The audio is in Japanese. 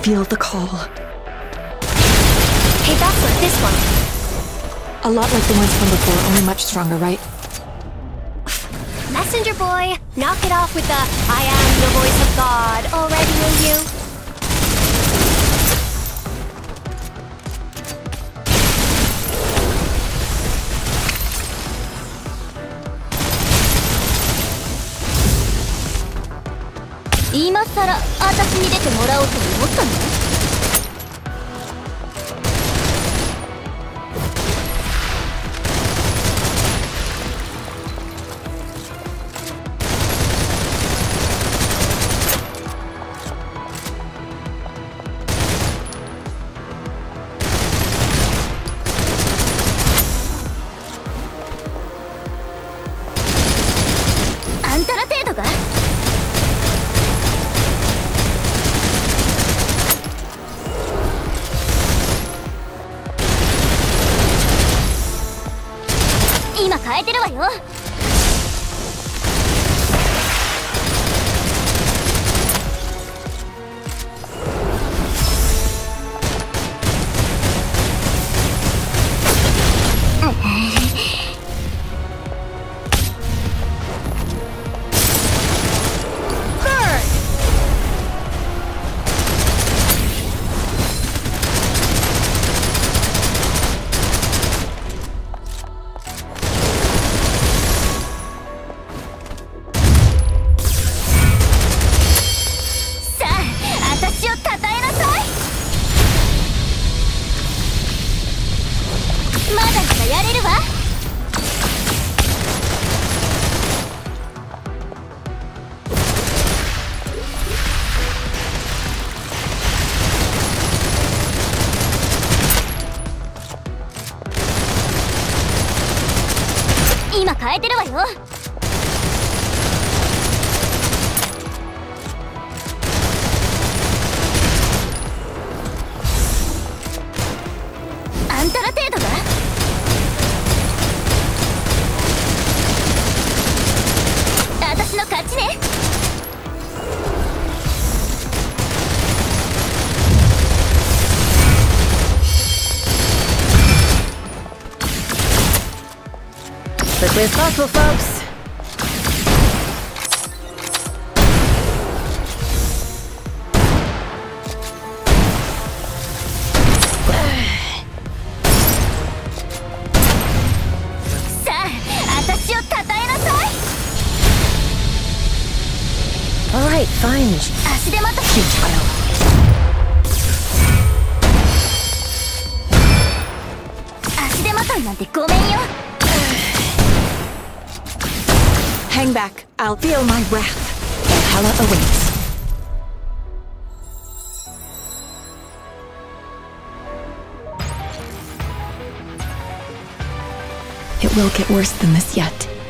feel the call. Hey, that's like this one. A lot like the ones from before, only much stronger, right? Messenger boy, knock it off with the I am the voice of God already, will you? 今さら私に出てもらおうと思ったの？あんたら程度か？今変えてるわよ。まだまだやれるわ。今変えてるわよ。あんたら程度が？私の勝ちね。 Quickly as possible, folks. All right, fine. Futile. Hang back. I'll feel my wrath. Valhalla awaits. It will get worse than this yet.